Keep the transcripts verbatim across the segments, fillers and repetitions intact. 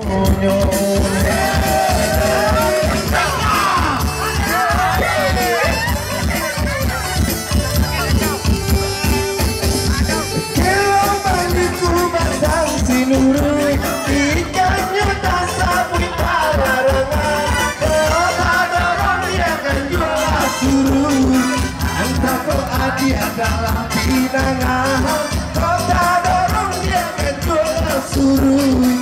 Dia dalam pinangan kota dorong dia kejual suruh.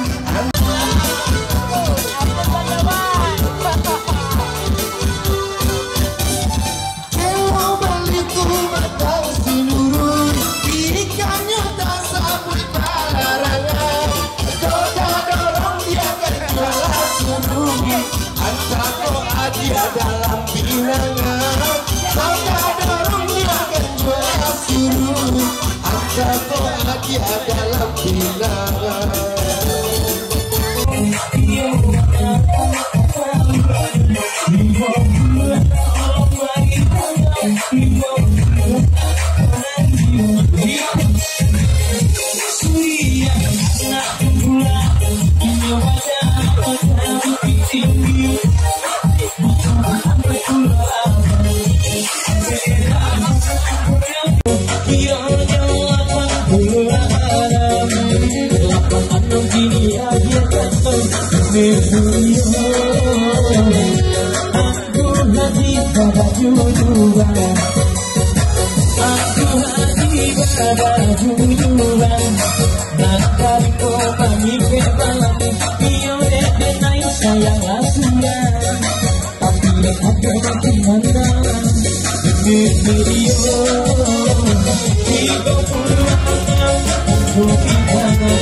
Kalau beliku batang sinurun ikannya tak sabut balarangan kota dorong dia kejual suruh. Antara kota dia dalam pinangan kota dorong dia kejual suruh. Antara kota dia dalam pinangan. Aku lagi pada jujuran, aku lagi pada jujuran. Nakari ko kami kebalan, iyo dede naik sayang asuhan. Tapi ada di mana, ini iyo, ibu pulang, aku gimana?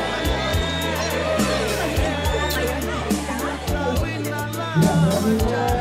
Yeah.